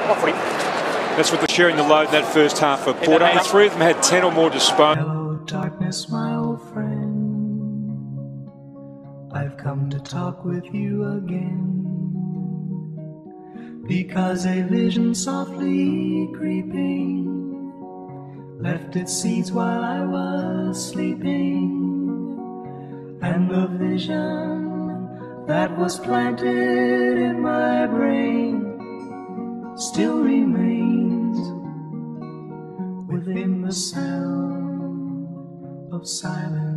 That's with the sharing the load in that first half for Port. Only 3 of them had 10 or more disposals. Hello, darkness, my old friend. I've come to talk with you again, because a vision softly creeping left its seeds while I was sleeping, and the vision that was planted in my brain still remains within the sound of silence.